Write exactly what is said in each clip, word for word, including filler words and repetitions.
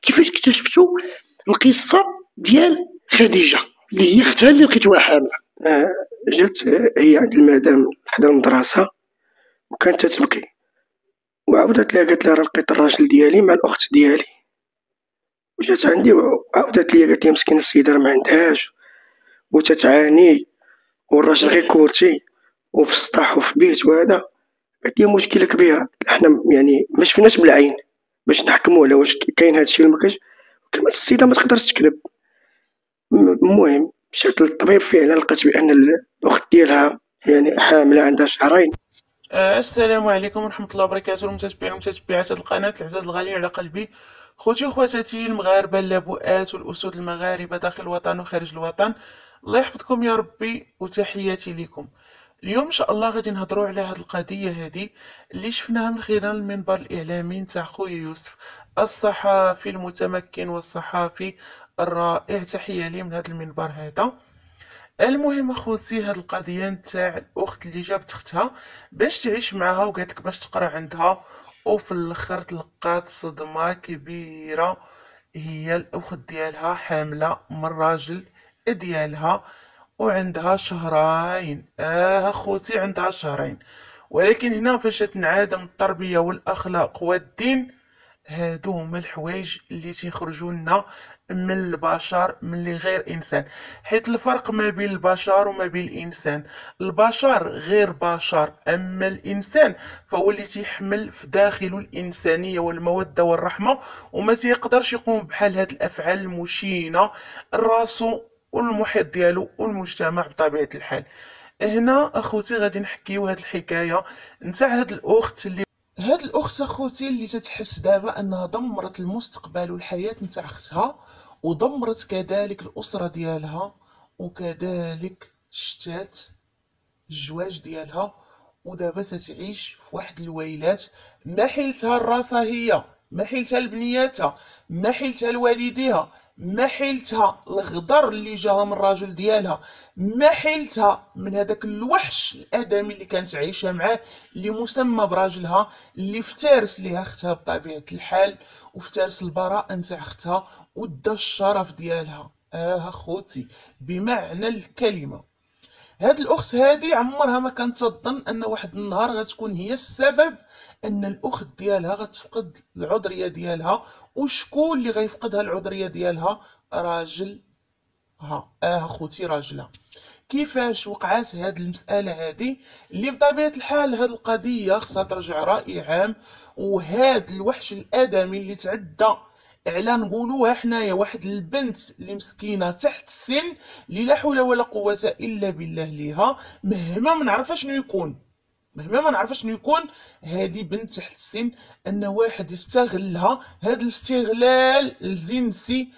كيفاش اكتشفتوا القصه ديال خديجه اللي هي اختها اللي لقيتوها حامله؟ آه جات هي عند المدام حدا المدرسه وكانت تتبكي، وعاودت لها قالت لها راه لقيت الراجل ديالي مع الاخت ديالي. وجات عندي وعاودت لي قالت لي مسكين السيده راه ما عندهاش وتتعاني والراجل غير كورتي وفي السطح وفي بيت وهذا. قالت لي مشكله كبيره، احنا يعني ما شفناش بالعين باش نحكموا على واش كاين هذا الشيء ولا ما كاينش. كلمه السيده ما تقدرش تكذب. المهم مشات للطبيب، فعلا لقات بان الاخت ديالها يعني حامله عندها شهرين. آه السلام عليكم ورحمه الله وبركاته المتتبعين ومتتبعات هذه القناه العزاز الغاليين على قلبي، خوتي وخواتاتي المغاربه اللابؤات والاسود المغاربه داخل الوطن وخارج الوطن، الله يحفظكم يا ربي وتحياتي لكم. اليوم ان شاء الله غادي نهضروا على هذه القضيه هذه اللي شفناها من خلال المنبر الاعلامي نتاع خويا يوسف الصحافي المتمكن والصحافي الرائع. تحيه لي من هذا المنبر هذا. المهم اخوتي، هاد القضيه نتاع الاخت اللي جابت اختها باش تعيش معها وقالت لك باش تقرا عندها، وفي الاخر تلقات صدمه كبيره. هي الاخت ديالها حامله من الراجل ديالها وعندها شهرين. اه اخوتي عندها شهرين. ولكن هنا فاش تنعدم التربيه والاخلاق والدين، هادو هما الحوايج اللي تيخرجوا لنا من البشر من اللي غير انسان. حيت الفرق ما بين البشر وما بين الانسان، البشر غير بشر، اما الانسان فهو اللي تيحمل في داخله الانسانيه والموده والرحمه، وما تيقدرش يقوم بحال هاد الافعال المشينه الراسو والمحيط ديالو والمجتمع بطبيعه الحال. هنا اخوتي غادي نحكيو هاد الحكايه نتاع هاد الاخت اللي هاد الاخت اخوتي اللي تتحس دابا انها دمرت المستقبل والحياه نتاع اختها، ودمرت كذلك الاسره ديالها، وكذلك شتات الزواج ديالها، ودابا تتعيش في واحد الويلات ما حيلتها لراسها هي، ما حيلتها لبنياتها، ما حيلتها لوالديها، ما حيلتها الغدر اللي جاها من الراجل ديالها، ما حيلتها من هذاك الوحش الادمي اللي كانت عايشه معاه اللي مسمى براجلها، اللي افترس ليها اختها بطبيعه الحال، وافترس البراءه نتاع اختها ودا الشرف ديالها. اه اخوتي بمعنى الكلمه. هاد الاخت هادي عمرها ما كانت تظن ان واحد النهار غتكون هي السبب ان الاخت ديالها غتفقد العذريه ديالها. وشكون اللي غيفقدها العذريه ديالها؟ راجل. ها اه اخوتي راجلها. كيفاش وقعات هاد المساله هادي اللي بطبيعه الحال هاد القضيه خصها ترجع راي عام، وهاد الوحش الادمي اللي تعدى على نقولوها حنايا واحد البنت اللي مسكينه تحت السن اللي لا حول ولا قوه الا بالله ليها، مهما ما نعرف شنو يكون، مهما ما نعرف شنو يكون هذه بنت تحت السن، ان واحد يستغلها هذا الاستغلال الجنسي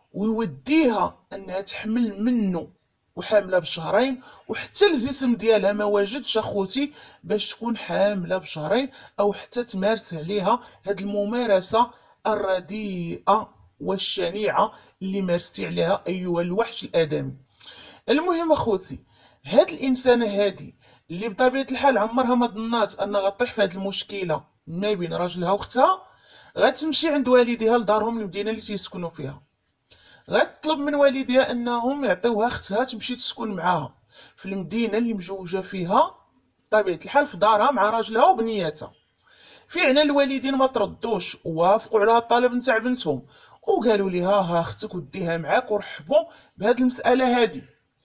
ويوديها انها تحمل منه وحامله بشهرين، وحتى الجسم ديالها ما واجدش اخوتي باش تكون حامله بشهرين، او حتى تمارس عليها هاد الممارسه الرديئه والشنيعه اللي مارستي عليها ايها الوحش الادمي. المهم اخوتي، هاد الانسانه هادي اللي بطبيعه الحال عمرها ما ظنات انها غطيح في هاد المشكله ما بين راجلها واختها، غتمشي عند والديها لدارهم المدينه اللي تيسكنوا فيها، غتطلب من والديها انهم يعطيوها اختها تمشي تسكن معاها في المدينه اللي مجوجه فيها بطبيعه الحال في دارها مع راجلها وبنياتها. فعلا الوالدين ما تردوش ووافقوا على الطلب نتاع بنتهم، وقالوا لها ها اختك وديها معاك ورحبوا بهاد المساله هادي.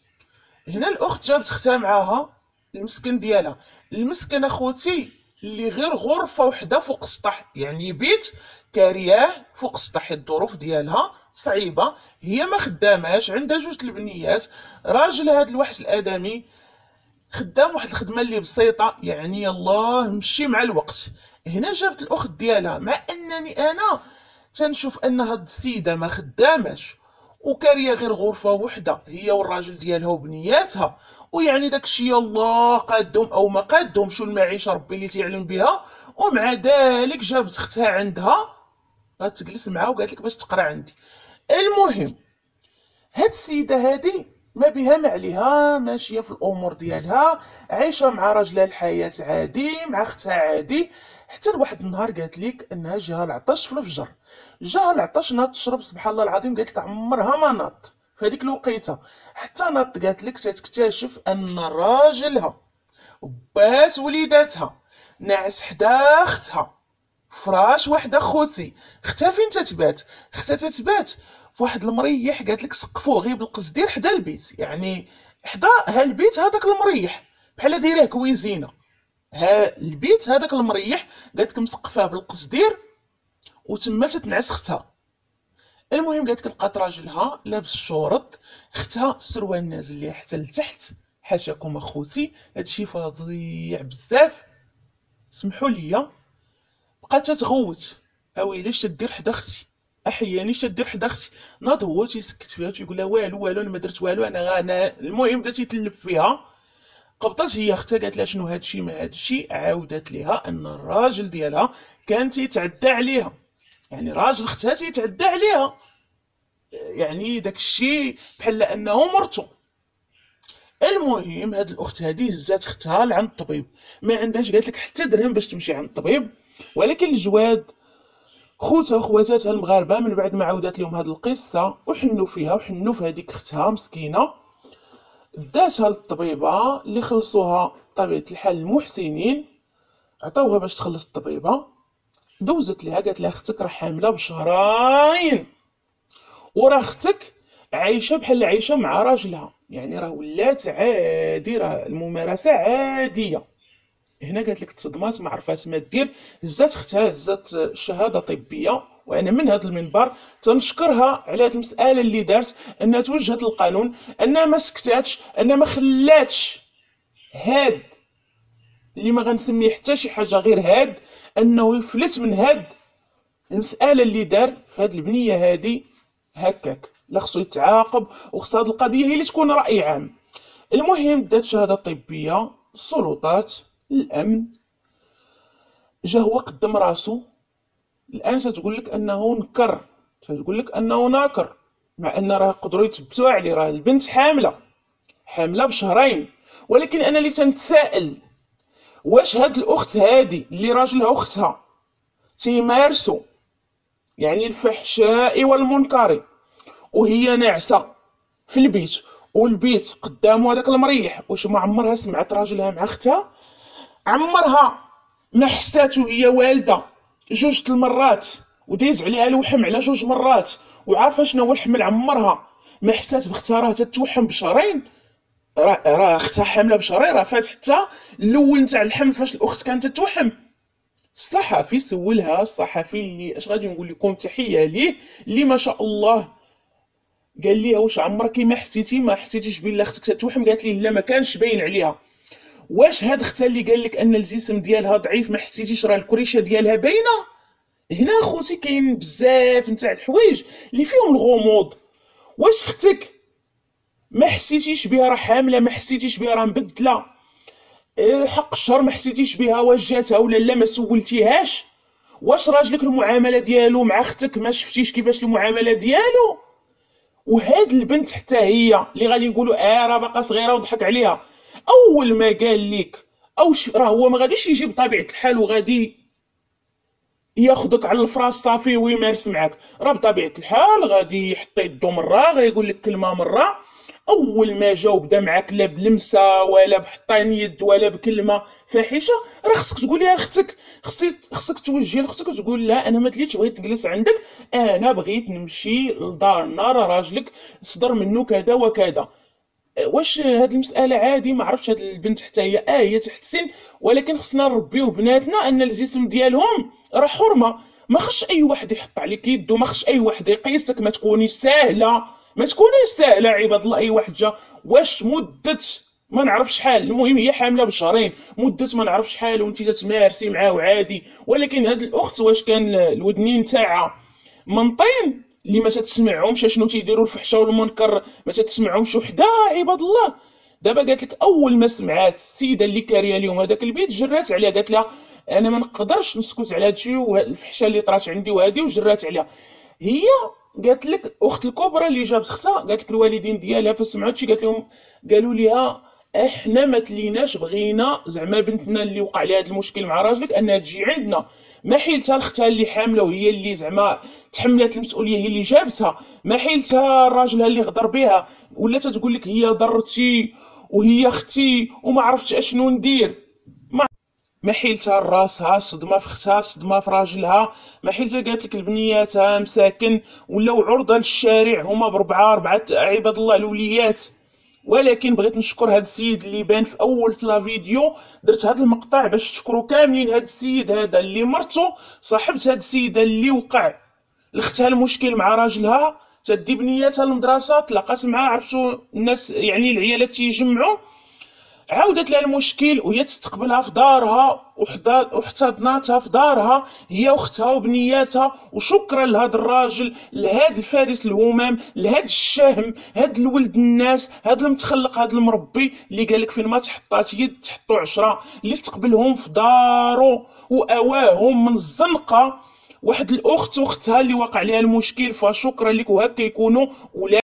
هنا الاخت جابت اختها معاها المسكن ديالها، المسكن اخوتي اللي غير غرفه وحده فوق السطح، يعني بيت كارياه فوق السطح. الظروف ديالها صعيبه، هي ما خداماش، عندها جوج البنيات، راجل هاد الوحش الادمي خدام واحد الخدمه اللي بسيطه، يعني الله مشي مع الوقت. هنا جابت الاخت ديالها، مع انني انا تنشوف ان هاد السيده ما خداماش وكاريه غير غرفه وحده هي والراجل ديالها وبنياتها، ويعني داكشي الله قادهم او ما قادهم شو المعيشه ربي اللي تعلم بها، ومع ذلك جابت اختها عندها غتجلس معها وقالت لك باش تقرا عندي. المهم هاد السيده هادي ما بها ما عليها، ماشيه في الامور ديالها، عايشه مع راجلها الحياه عادي، مع اختها عادي، حتى لواحد النهار قالت لك انها جاها العطش في الفجر. جاها العطش ناض تشرب، سبحان الله العظيم قالت لك عمرها ما ناض في هذيك الوقيته، حتى ناض قالت لك تكتشف ان راجلها باس وليداتها ناعس حدا اختها فراش واحده خوتي. اختها فين تتبات؟ اختها تتبات فواحد المريح، قالت لك سقفوه غير بالقصدير حدا البيت، يعني حدا ها البيت هذاك المريح بحال دايره كويزينه، ها البيت هذاك المريح قالت لك مسقفاه بالقصدير وتما تتنعس اختها. المهم قالت لك لقات راجلها لابس الشورط، اختها السروال نازل ليها حتى لتحت، حاشاكم اخوتي هادشي فظيع بزاف سمحوا لي. بقات تتغوت اويلي اش تدير حدا اختي، احياني اش تدير حدا اختي. ناض هو تيسكت فيها تيقول لها والو والو انا ما درت والو انا انا المهم بدا تيتلف فيها. قبطت هي اختها قالت لها شنو هادشي ما هادشي، عاودت ليها ان الراجل ديالها كان تيتعدى عليها، يعني راجل اختها تيتعدى عليها، يعني داكشي بحال انه مرتو. المهم هاد الاخت هادي هزات اختها لعند الطبيب، ما عندهاش قالت لك حتى درهم باش تمشي عند الطبيب، ولكن الجواد خوتها خواتاتها المغاربه من بعد ما عاودات لهم هاد القصه وحنوا فيها وحنوا في هذيك اختها مسكينه، داتها للطبيبه اللي خلصوها بطبيعه الحال المحسنين، عطاوها باش تخلص الطبيبه، دوزت لها قالت لها اختك راه حامله بشهرين، وراه اختك عايشه بحال عايشه مع راجلها، يعني راه ولات عادي، راه الممارسه عاديه. هنا قالت لك تصدمات ما عرفات ما دير، هزات اختها هزات شهاده طبيه، وانا من هذا المنبر تنشكرها على هذه المساله اللي دارت، انها توجهت للقانون، انها ما سكتاتش، انها ما خلاتش هاد اللي ما غنسميه حتى شي حاجه غير هاد انه يفلت من هاد المساله اللي دار في هاد البنيه هادي هكاك. لا خصو يتعاقب وخص هاد القضيه هي اللي تكون راي عام. المهم دات شهاده طبيه، السلطات الامن جا هو قدم راسو، الان تتقول لك انه نكر، تتقول لك انه ناكر، مع ان راه قدروا يثبتوا عليه، راه البنت حامله حامله بشهرين. ولكن انا اللي تنتسائل واش هاد الاخت هادي اللي راجلها واختها تيمارسوا يعني الفحشاء والمنكر وهي ناعسه في البيت والبيت قدامه هذاك المريح، واش ما عمرها سمعت راجلها مع اختها؟ عمرها ما حساتو هي والده جوج المرات ودايز عليها الوحم على جوج مرات وعارفه شنو هو الحمل؟ عمرها ما حسات بختها راه تتوحم بشهرين، راه راه اختها حامله بشهرين، راه فات حتى الاول تاع الحمل فاش الاخت كانت تتوحم. الصحفي سولها، الصحفي اللي اش غادي نقول لكم تحيه ليه، اللي ما شاء الله قال لي واش عمرك ما حسيتي ما حسيتيش بلا اختك تتوحم؟ قالت لي لا ما كانش باين عليها. واش هاد اختها اللي قال لك ان الجسم ديالها ضعيف ما حسيتيش راه الكريشه ديالها باينه؟ هنا اخوتي كاين بزاف نتاع الحوايج اللي فيهم الغموض. واش اختك ما حسيتيش بها راه حامله، ما حسيتيش بها راه مبدله حق الشهر، ما حسيتيش بها واش جاتها ولا لا ما سولتيهاش؟ واش راجلك المعامله ديالو مع اختك ما شفتيش كيفاش المعامله ديالو؟ وهاد البنت حتى هي اللي غادي نقولوا اه راه باقا صغيره وضحك عليها، اول ما قال لك او ش... راه هو ما غاديش يجي بطبيعه الحال وغادي ياخذك على الفراس صافي ويمارس معاك، راه بطبيعه الحال غادي يحط يدو مره، غايقول لك كلمه مره، اول ما جا وبدا معاك لا بلمسه ولا بحطان يد ولا بكلمه فاحشه، راه خصك تقول لها اختك، خصك خصك توجهي لاختك وتقول لها انا ما دليتش بغيت نجلس عندك، انا بغيت نمشي لدارنا، راه راجلك صدر منه كذا وكذا. واش هاد المساله عادي؟ ما عرفتش. هاد البنت حتى هي اه هي تحت السن، ولكن خصنا نربيو بناتنا ان الجسم ديالهم راه حرمه، ما خصش اي واحد يحط عليك يدو، ما خصش اي واحد يقيسك، ما تكونيش ساهله، ما تكونيش ساهله عباد الله. اي واحد جا واش مده ما نعرف شحال، المهم هي حامله بشهرين، مده ما نعرف شحال وانت تتمارسي معاه عادي، ولكن هاد الاخت واش كان الودنين تاعها منطين اللي ما تتسمعهمش شنو تيديروا الفحشه والمنكر، ما تتسمعهمش وحده عباد الله. دابا قالت لك اول ما سمعات السيده اللي كاريه لهم هذاك البيت جرات عليها، قالت لها انا ما نقدرش نسكت على هادشي والفحشه اللي طرات عندي وهادي، وجرات عليها. هي قالت لك اخت الكبرى اللي جابت اختها، قالت لك الوالدين ديالها فاش سمعوا هادشي قالت لهم، قالوا ليها احنا ما تليناش، بغينا زعما بنتنا اللي وقع لها هذا المشكل مع راجلك انها تجي عندنا. ما حيلتها لاختها اللي حامله وهي اللي زعما تحملت المسؤوليه، هي اللي جابتها. ما حيلتها راجلها اللي غدر بها، ولا تتقول لك هي ضرتي وهي اختي وما عرفتش اشنو ندير. ما حيلتها راسها، صدمه في اختها، صدمه في راجلها. ما حيلتها قالت لك البنياتها مساكن ولاو عرضه للشارع، هما بربعه اربعه عباد الله الوليات. ولكن بغيت نشكر هذا السيد اللي بان في اول لا فيديو، درت هذا المقطع باش تشكروا كاملين هذا السيد هذا اللي مرته صاحبت هذا السيده اللي وقع لاختها المشكل مع راجلها، تدي بنياتها للمدرسه، تلاقات معها، عرفتوا الناس يعني العيالات تيجمعوا، عاودت لها المشكل وهي تستقبلها في دارها واحتضناتها في دارها هي واختها وبنياتها. وشكرا لهذا الراجل، لهذا الفارس الهمام، لهذا الشهم، هذا الولد الناس، هذا المتخلق، هذا المربي اللي قالك فين ما تحطات يد تحطوا عشرة، اللي استقبلهم في دارو واواهم من الزنقه. واحد الاخت واختها اللي وقع لها المشكل، فشكرا لك. وهكا يكونوا